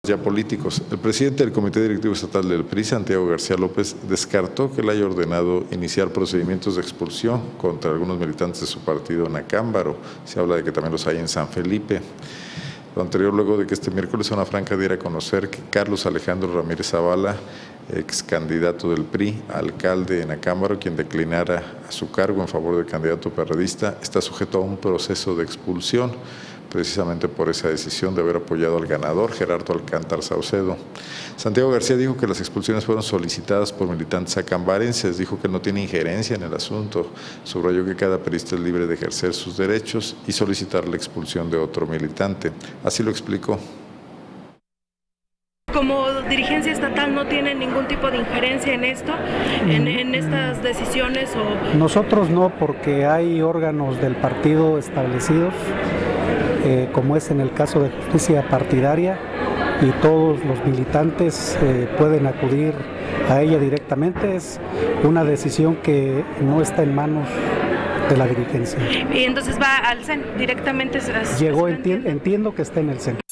Ya políticos. El presidente del Comité Directivo Estatal del PRI, Santiago García López, descartó que le haya ordenado iniciar procedimientos de expulsión contra algunos militantes de su partido en Acámbaro. Se habla de que también los hay en San Felipe. Lo anterior luego de que este miércoles Zona Franca diera a conocer que Carlos Alejandro Ramírez Zavala, ex candidato del PRI, alcalde en Acámbaro, quien declinara a su cargo en favor del candidato perredista, está sujeto a un proceso de expulsión, precisamente por esa decisión de haber apoyado al ganador, Gerardo Alcántara Saucedo. Santiago García dijo que las expulsiones fueron solicitadas por militantes acambarenses, dijo que no tiene injerencia en el asunto, subrayó que cada periodista es libre de ejercer sus derechos y solicitar la expulsión de otro militante. Así lo explicó. Como dirigencia estatal no tiene ningún tipo de injerencia en esto, en estas decisiones o... Nosotros no, porque hay órganos del partido establecidos, como es en el caso de justicia partidaria, y todos los militantes pueden acudir a ella directamente. Es una decisión que no está en manos de la dirigencia. Y entonces va al CEN directamente. Llegó, entiendo que está en el CEN.